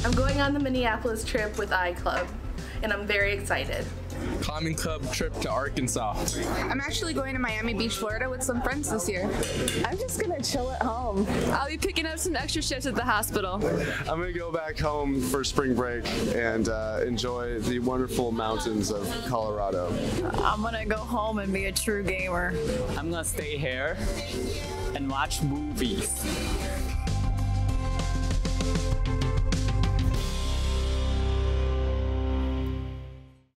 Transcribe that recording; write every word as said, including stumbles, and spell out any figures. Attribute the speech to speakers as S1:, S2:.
S1: I'm going on the Minneapolis trip with iClub, and I'm very excited.
S2: Common Club trip to Arkansas.
S3: I'm actually going to Miami Beach, Florida with some friends this year.
S4: I'm just gonna chill at home.
S5: I'll be picking up some extra shifts at the hospital.
S6: I'm gonna go back home for spring break and uh, enjoy the wonderful mountains of Colorado.
S7: I'm gonna go home and be a true gamer.
S8: I'm gonna stay here and watch movies.